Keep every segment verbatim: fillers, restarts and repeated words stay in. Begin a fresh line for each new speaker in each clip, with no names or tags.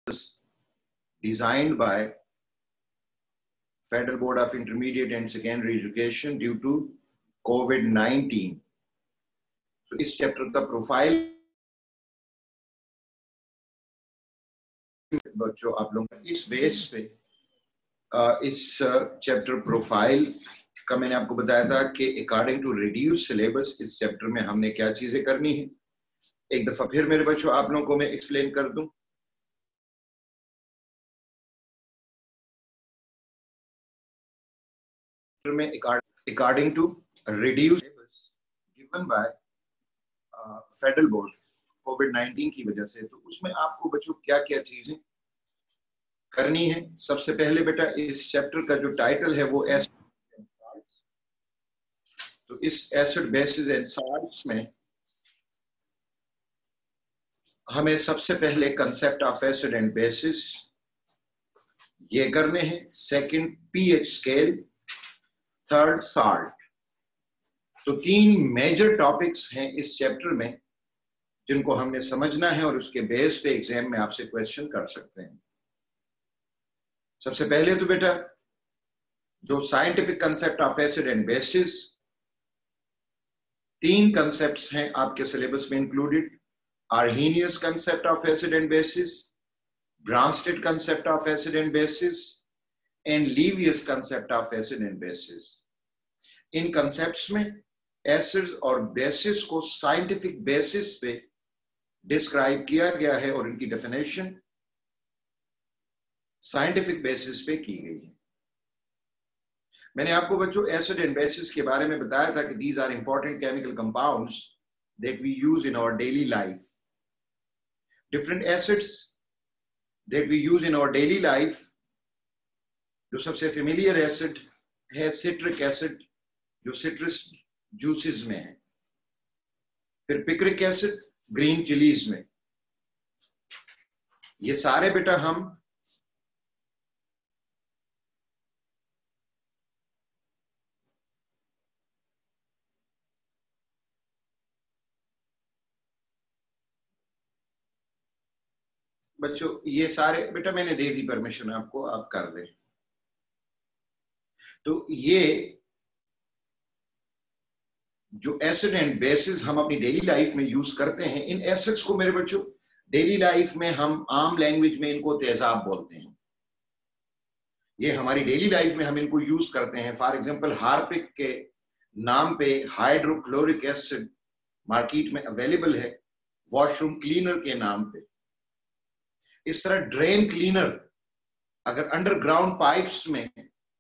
designed by Federal Board of Intermediate and Secondary Education due to covid nineteen. तो इस chapter का profile बच्चों आप लोग इस बेस पे इस चैप्टर प्रोफाइल का मैंने आपको बताया था कि अकॉर्डिंग टू रिड्यूस सिलेबस इस चैप्टर में हमने क्या चीजें करनी है। एक दफा फिर मेरे बच्चों आप लोगों को मैं एक्सप्लेन कर दूं। में according to reduce given by federal board covid nineteen की वजह से, तो उसमें आपको बच्चों क्या क्या चीजें करनी है। सबसे पहले बेटा इस चैप्टर का जो टाइटल है वो एसिड, तो इस एसिड बेसिस एंड सॉल्ट्स में हमें सबसे पहले concept of acid and bases ये करने हैं। Second pH scale, third salt. तो तीन मेजर टॉपिक्स हैं इस चैप्टर में जिनको हमने समझना है और उसके बेस पे एग्जाम में आपसे क्वेश्चन कर सकते हैं। सबसे पहले तो बेटा जो scientific concept of acid and bases, तीन कंसेप्ट्स हैं आपके सिलेबस में included. Arrhenius concept of acid and bases, Bronsted concept of acid and bases and Lewis concept of acid and bases. इन कंसेप्ट्स में एसिड्स और बेसिस को scientific basis पे describe किया गया है और इनकी डेफिनेशन साइंटिफिक बेसिस पे की गई है। मैंने आपको बच्चों एसिड एंड बेसिस के बारे में बताया था कि these are important chemical compounds that we use in our daily life. Different acids that we use in our daily life, जो सबसे फेमिलियर एसिड है सिट्रिक एसिड जो सिट्रस जूसेस में है, फिर पिक्रिक एसिड ग्रीन चिलीज में। ये सारे बेटा हम बच्चों ये सारे बेटा मैंने दे दी परमिशन आपको, आप कर दें। तो ये जो एसिड एंड बेसिस हम अपनी डेली लाइफ में यूज करते हैं, इन एसिड्स को मेरे बच्चों डेली लाइफ में हम आम लैंग्वेज में इनको तेजाब बोलते हैं। ये हमारी डेली लाइफ में हम इनको यूज करते हैं। फॉर एग्जांपल हार्पिक के नाम पे हाइड्रोक्लोरिक एसिड मार्केट में अवेलेबल है, वॉशरूम क्लीनर के नाम पे। इस तरह ड्रेन क्लीनर, अगर अंडरग्राउंड पाइप्स में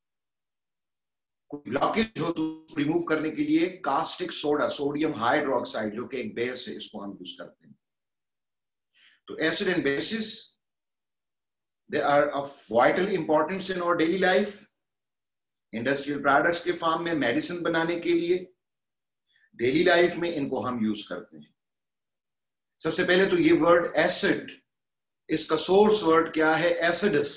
कोई ब्लॉकेज हो तो रिमूव करने के लिए कास्टिक सोडा, सोडियम हाइड्रोक्साइड जो कि एक बेस है, इसको हम यूज करते हैं। तो acid and bases they are of vital importance in our daily life. Industrial products के फॉर्म में, मेडिसिन बनाने के लिए, डेली लाइफ में इनको हम यूज करते हैं। सबसे पहले तो ये वर्ड एसिड, इसका सोर्स वर्ड क्या है? एसिडस।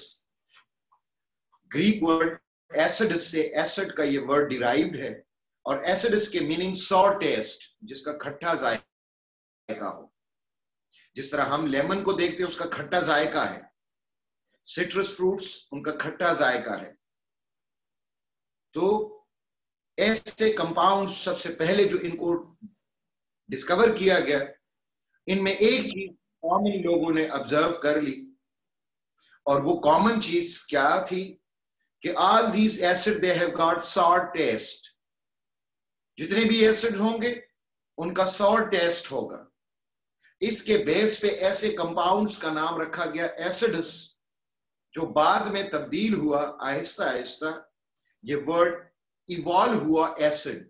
ग्रीक वर्ड एसिडस से एसिड का ये वर्ड डिराइव्ड है और एसिडस के मीनिंग सॉर टेस्ट, जिसका खट्टा जायका हो। जिस तरह हम लेमन को देखते हैं उसका खट्टा जायका है, सिट्रस फ्रूट्स उनका खट्टा जायका है। तो ऐसे कंपाउंड्स सबसे पहले जो इनको डिस्कवर किया गया, इनमें एक चीज कॉमन लोगों ने ऑब्जर्व कर ली, और वो कॉमन चीज क्या थी कि all these acid they have got sour taste. जितने भी एसिड होंगे उनका सॉर टेस्ट होगा। इसके बेस पे ऐसे कंपाउंड्स का नाम रखा गया एसिडस, जो बाद में तब्दील हुआ आहिस्ता आहिस्ता, ये वर्ड इवॉल्व हुआ एसिड।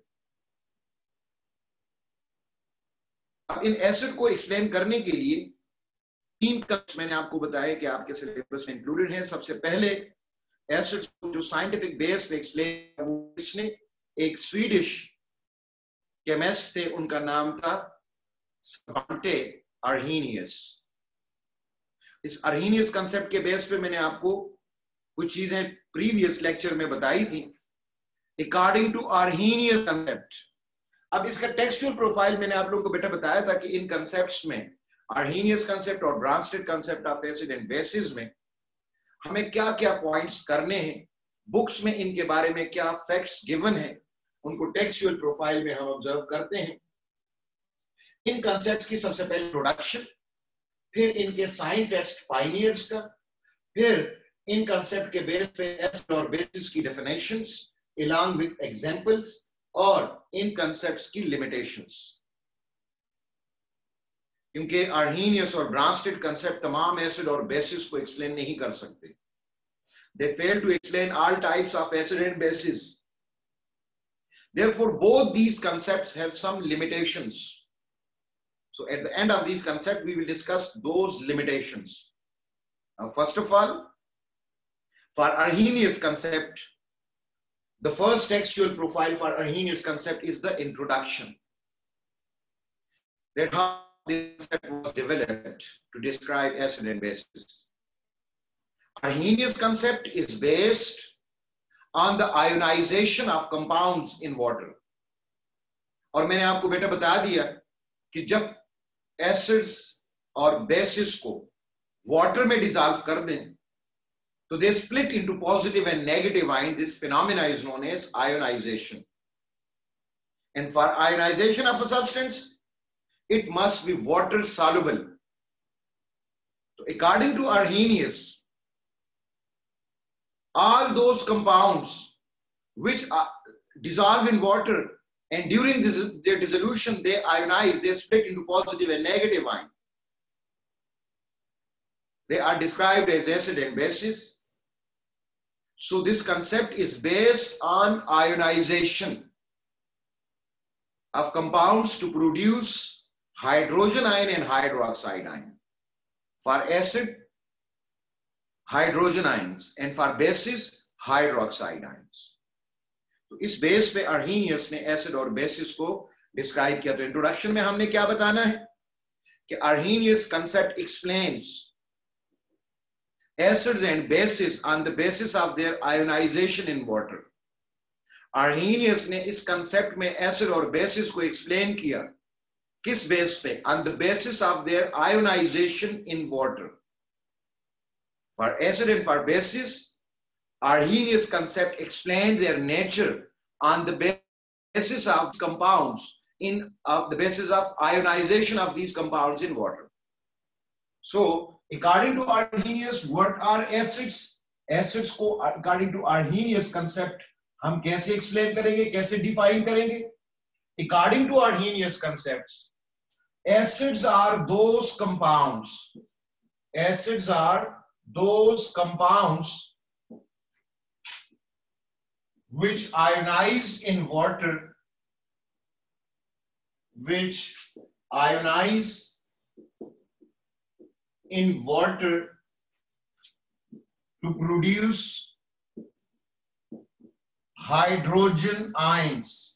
अब इन एसिड को एक्सप्लेन करने के लिए तीन कंसेप्ट मैंने आपको बताया कि आपके सिलेबस में इंक्लूडेड है। सबसे पहले एसिड्स को जो साइंटिफिक बेस पे एक्सप्लेन, इसने एक स्वीडिश केमिस्ट थे, उनका नाम था स्वंटे आर्हेनियस। इस आर्हेनियस कंसेप्ट के बेस पे मैंने आपको कुछ चीजें प्रीवियस लेक्चर में बताई थी। अकॉर्डिंग टू आर्हेनियस कंसेप्ट, अब इसका टेक्सचुअल प्रोफाइल मैंने आप लोगों को बेटा बताया था कि इन कंसेप्ट्स में Arrhenius concept और Bronsted concept of acid and bases में हमें क्या क्या पॉइंट्स करने हैं, बुक्स में इनके बारे में क्या फैक्ट्स गिवन है, उनको टेक्सचुअल प्रोफाइल में हम ऑब्जर्व करते हैं। इन कंसेप्ट्स की सबसे पहले इंट्रोडक्शन, फिर इनके साइन टेस्ट पायनियर्स का, फिर इन कंसेप्ट के बेस पे एसिड और बेसिस की डेफिनेशंस along with examples और इन कंसेप्ट्स की लिमिटेशंस। क्योंकि Arrhenius और Bronsted कंसेप्ट तमाम एसिड और बेसिस को एक्सप्लेन नहीं कर सकते। They fail to explain all types of acid and bases. Therefore, both these concepts have some limitations. So at the end of these concepts, we will discuss those limitations. Now, first of all, for Arrhenius concept, the first textual profile for Arrhenius concept is the introduction. That how this concept was developed to describe acid and bases. Arrhenius concept is based on the ionization of compounds in water. और मैंने आपको बेटा बता दिया कि जब acids और bases को वाटर में डिसॉल्व कर दें तो they split into positive and negative ion. This phenomena is known as ionization. And for ionization of a substance, it must be water soluble. So according to Arrhenius, all those compounds which are dissolve in water and during this, their dissolution they ionize, they split into positive and negative ion. They are described as acid and bases. So this concept is based on ionization of compounds to produce hydrogen ion and hydroxide ion. For acid, hydrogen ions, and for bases, hydroxide ions. तो इस base पे Arrhenius ने acid और bases को describe किया। तो introduction में हमने क्या बताना है कि Arrhenius concept explains acids and bases on the basis of their ionization in water. Arrhenius ने इस कंसेप्ट में एसिड और बेसिस को एक्सप्लेन किया किस बेस पे? On the basis of their ionization in water. For acid and for bases, Arrhenius concept explains their nature on the basis of compounds in uh, the basis of ionization of these compounds in water. So, according to Arrhenius, what are acids? Acids को according to Arrhenius concept हम कैसे explain करेंगे, कैसे define करेंगे? According to Arrhenius concepts, acids are those compounds. Acids are those compounds which ionize in water, which ionize in water to produce hydrogen ions.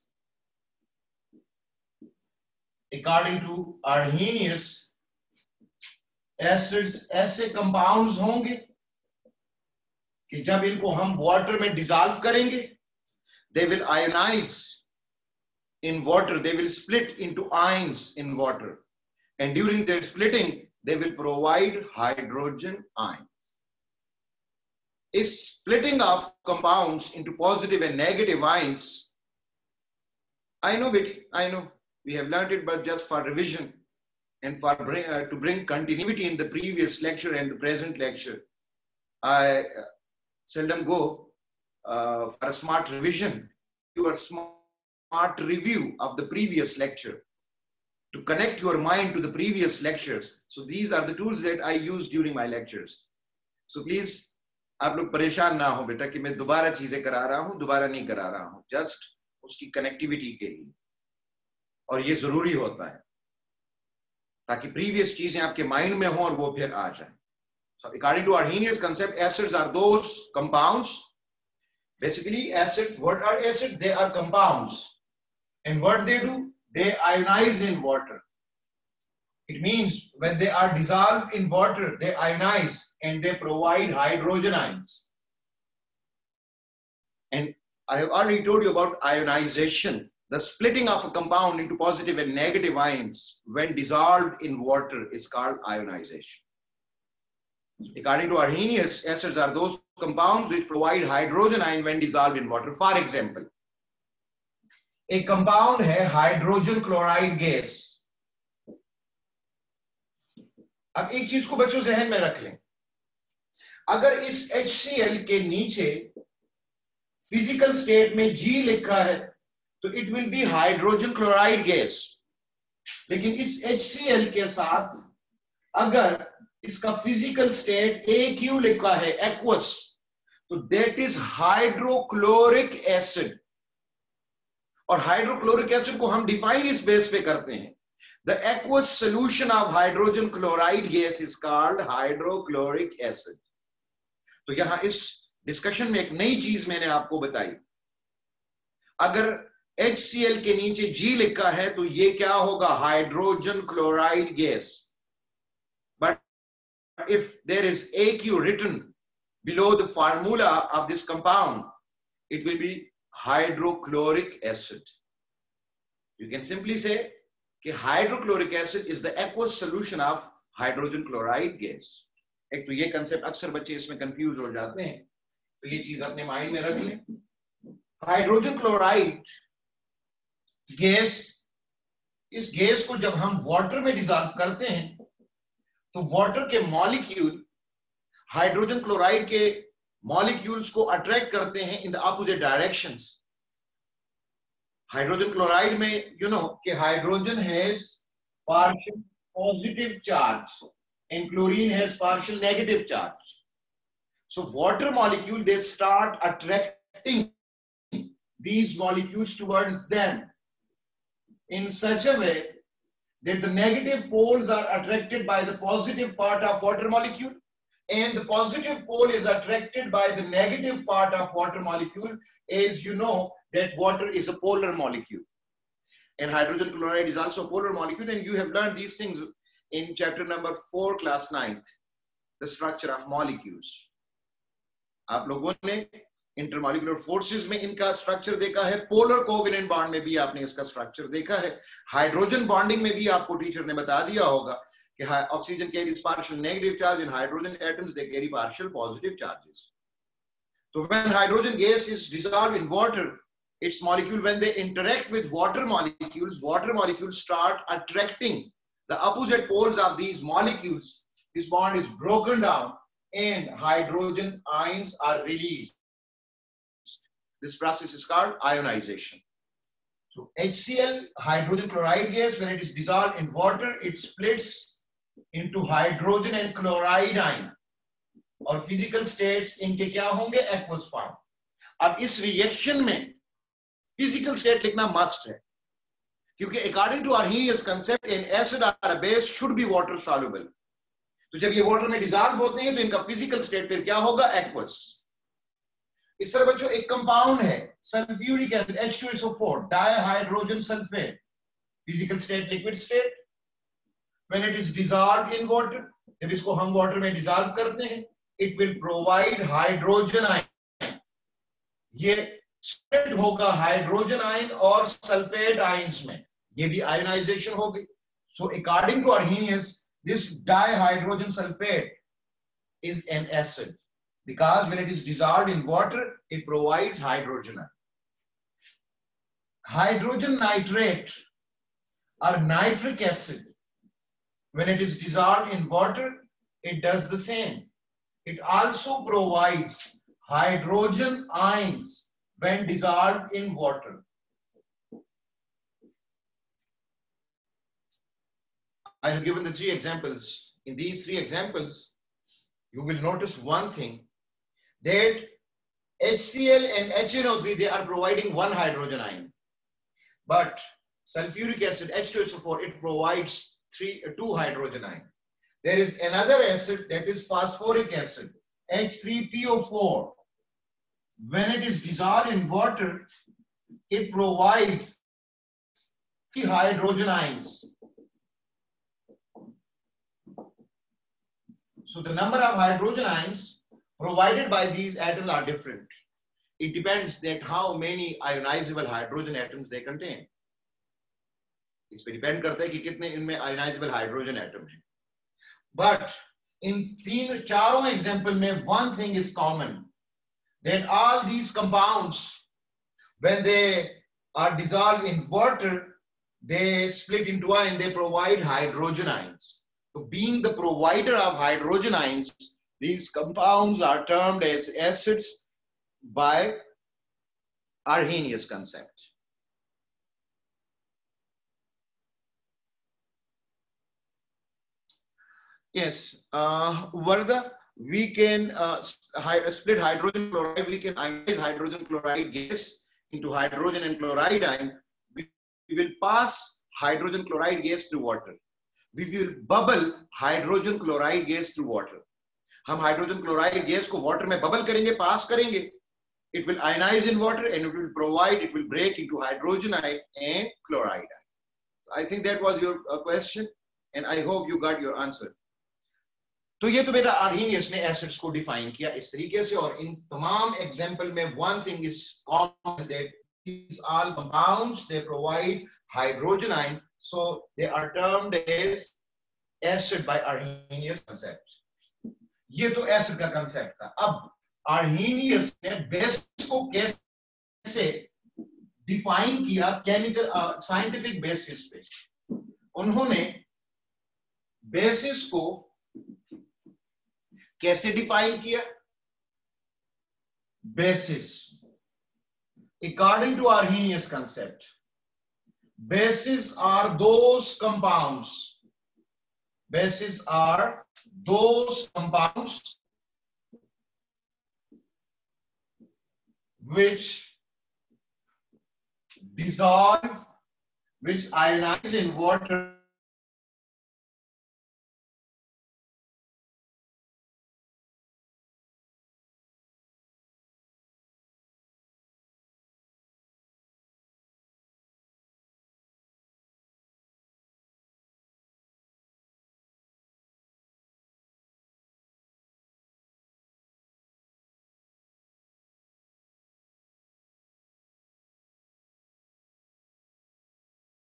According to Arrhenius, acids ऐसे compounds होंगे कि जब इनको हम water में dissolve करेंगे, they will ionize in water, they will split into ions in water, and during their splitting they will provide hydrogen ions. Is splitting of compounds into positive and negative ions, I know it, I know we have learned it, but just for revision and for bring, uh, to bring continuity in the previous lecture and the present lecture, I uh, seldom go uh, for a smart revision, your smart review of the previous lecture to connect your mind to the previous lectures. So these are the tools that I use during my lectures. So please, आप लोग परेशान ना हो बेटा कि मैं दोबारा चीजें करा रहा हूं, दोबारा नहीं करा रहा हूं, just उसकी कनेक्टिविटी के लिए, और ये जरूरी होता है ताकि प्रीवियस चीजें आपके माइंड में हो और वो फिर आ जाए. So according to Arrhenius concept, acids are those compounds. Basically, acids, what are acids? They are compounds. And what they do? They ionize in water. It means when they are dissolved in water, they ionize and they provide hydrogen ions. And I have already told you about ionization. The splitting of a compound into positive and negative ions when dissolved in water is called ionization. According to Arrhenius, acids are those compounds which provide hydrogen ion when dissolved in water. For example, a compound है hydrogen chloride gas. अब एक चीज को बच्चों जहन में रख लें, अगर इस HCl के नीचे फिजिकल स्टेट में G लिखा है तो it will be hydrogen chloride gas, लेकिन इस HCl के साथ अगर इसका फिजिकल स्टेट A Q लिखा है एक्वस, तो दैट इज हाइड्रोक्लोरिक एसिड। और हाइड्रोक्लोरिक एसिड को हम डिफाइन इस बेस पे करते हैं, the aqueous solution of hydrogen chloride gas is called hydrochloric acid. तो यहां इस डिस्कशन में एक नई चीज मैंने आपको बताई, अगर HCl के नीचे G लिखा है तो ये क्या होगा, hydrogen chloride gas. But if there is A Q written below the formula of this compound, it will be hydrochloric acid. You can simply say कि hydrochloric acid is the aqueous solution of hydrogen chloride gas. एक तो ये concept अक्सर बच्चे इसमें confuse हो जाते हैं, तो ये चीज अपने माइंड में रख लें। हाइड्रोजन क्लोराइड गैस, इस गैस को जब हम वाटर में डिसॉल्व करते हैं तो वाटर के मॉलिक्यूल हाइड्रोजन क्लोराइड के मॉलिक्यूल्स को अट्रैक्ट करते हैं in the opposite directions. Hydrogen chloride में यू नो कि hydrogen has partial positive charge and chlorine has partial negative charge. So water molecule, they start attracting these molecules towards them in such a way that the negative poles are attracted by the positive part of water molecule and the positive pole is attracted by the negative part of water molecule, as you know that water is a polar molecule and hydrogen chloride is also a polar molecule, and you have learned these things in chapter number four, class ninth, the structure of molecules. आप लोगों ने intermolecular forces में इनका structure देखा है, polar covalent bond में भी आपने इसका स्ट्रक्चर देखा है, हाइड्रोजन बॉन्डिंग में भी आपको टीचर ने बता दिया होगा कि oxygen carries partial negative charge and hydrogen atoms they carry partial positive charges. So when hydrogen gas is dissolved in water, its molecule, when they interact with water molecules, water molecules start attracting the opposite poles of these molecules. This bond is broken down and hydrogen ions are released. This process is called ionization. So HCl, hydrogen chloride gas, when it is dissolved in water, it splits into hydrogen and chloride ion. और physical states इनके क्या होंगे, aqueous form. अब इस reaction में physical state लिखना must है, क्योंकि according to Arrhenius concept an acid और a base should be water soluble. तो जब ये वाटर में डिसॉल्व होते हैं तो इनका फिजिकल स्टेट फिर क्या होगा, एक्वस। इस तरह बच्चों एक कंपाउंड है sulphuric acid H two S O four dihydrogen sulphate, physical state liquid state, when it is dissolved in water, जब इसको हम वाटर में डिसॉल्व करते हैं it will provide hydrogen ion. ये स्प्लिट होगा हाइड्रोजन आयन और सल्फेट आयंस में, ये भी आयनाइजेशन होगी। So according to Arrhenius this dihydrogen sulphate is an acid because when it is dissolved in water it provides hydrogen. Hydrogen nitrate or nitric acid, when it is dissolved in water it does the same. It also provides hydrogen ions when dissolved in water. I have given the three examples. In these three examples, you will notice one thing, that HCl and H N O three, they are providing one hydrogen ion. But sulfuric acid H two S O four, it provides three, two hydrogen ion. There is another acid that is phosphoric acid H three P O four. When it is dissolved in water, it provides three hydrogen ions. So the number of hydrogen ions provided by these atoms are different. it depends that how many ionizable hydrogen atoms they contain. इस पे depend करता है कि कितने इनमें ionizable hydrogen atom है. But in तीन चारों एग्जाम्पल में one thing is common, that all these compounds, when they are dissolved in water, they split into ion, they provide hydrogen ions. So being the provider of hydrogen ions, these compounds are termed as acids by Arrhenius concept. Yes, uh, Varda, we can uh, split hydrogen chloride, we can ionize hydrogen chloride gas into hydrogen and chloride ion. We will pass hydrogen chloride gas through water. We will bubble hydrogen chloride gas through water. हम hydrogen chloride gas को water में bubble करेंगे, pass करेंगे. It will ionize in water and it will provide, it will break into hydrogen ion and chloride ion. I think that was your uh, question, and I hope you got your answer. तो ये तो बेटा Arrhenius ने acids को define किया इस तरीके से, और इन तमाम एग्जांपल में one thing is common, that these all compounds they provide hydrogen ion, so they are termed as acid by Arrhenius concept. ये तो एसिड का कंसेप्ट था. अब आर्हीनियस ने बेस को कैसे डिफाइन किया केमिकल साइंटिफिक बेसिस पे. उन्होंने बेसिस को कैसे डिफाइन किया? Basis, according to Arrhenius concept, bases are those compounds. Bases are those compounds which dissolve, which ionize in water